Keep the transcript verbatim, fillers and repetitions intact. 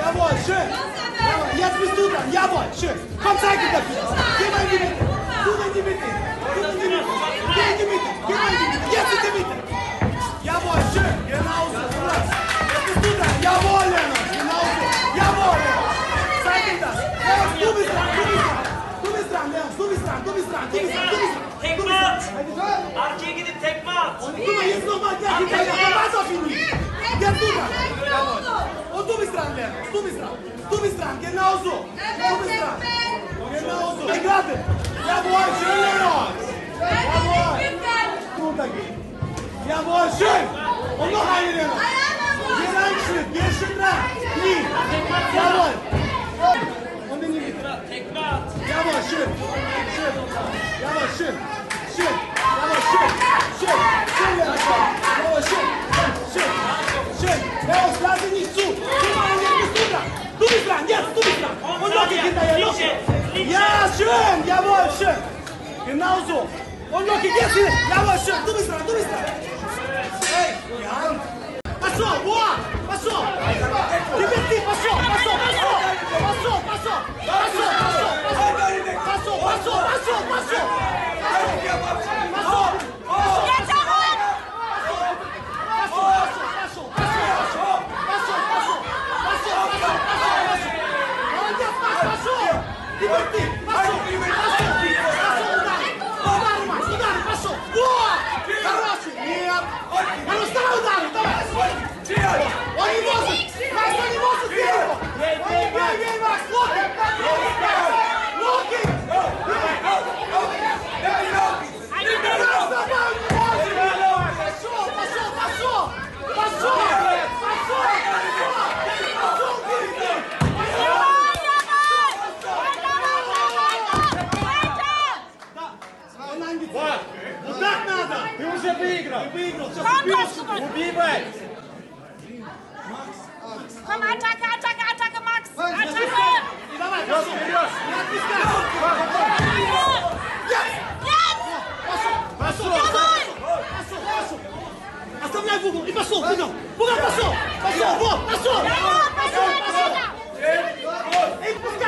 Jawohl, schön. Jawohl, jetzt bist du dran. Jawohl, schön. Komm, zeig dir das. Geh mal in die Mitte. Du in die Mitte. Du in die Mitte. Geh in die Mitte. Geh mal in die Mitte. Jetzt in die Mitte. Jawohl, schön. Genau so. Jetzt bist du dran. Jawohl, Leonard. Genau so. Jawohl, Leonard. Zeig ihm das. Leonard, du bist dran. Du bist dran. Du bist dran, Leonard. Du bist dran. Du bist dran. Du bist dran. Du bist dran. Tekme at! Arkaya gidip tekme at! Und guck mal, jetzt nochmal gleich hinterher. Warte auf ihn nicht. Jetzt du dran. Jawohl. Und du bist dran, Leonard. Du bist dran. Du bist dran. Genau so. Du bist dran. Genau so. Hey, gerade. Jawohl, schön, Leonard. Jawohl. Runtergehen. Jawohl, schön. Und noch eine, Leonard. Geh einen Schritt. Geh einen Schritt rein. Knie. Jawohl. Und in die Mitte. Tekme at! Jawohl, schön. Schön. Jawohl, schön. Schön. Jawohl, schön. Schön. Schön, Leonard. Jawohl, schön. Schön. Schön. Leonard, lass ihn nicht zu. Guck mal, jetzt bist du dran. Du bist dran. Jetzt, du bist dran. Und noch hinterher. Noch. Ja, schön. Jawohl, schön. Genau so. Und noch jetzt hier. Jawohl, schön. Du bist dran. Du bist dran. Hey, die Hand. Passou, boa. Passou. Diverti, passou. Passou, passou. Passou, passou. Passou, passou. Passou, passou, passou, passou. Ты уже выиграл! Ты выиграл! Убивай! Komm, Attacke, Attacke, Attacke, Max! Attacke! Давай, Вперед, вперед! Пошел! Пошел! Пошел! Оставляй в угол! И пошел! В угол! В угол пошел! Пошел! Вот! Пошел! Пошел, пошел! Эй,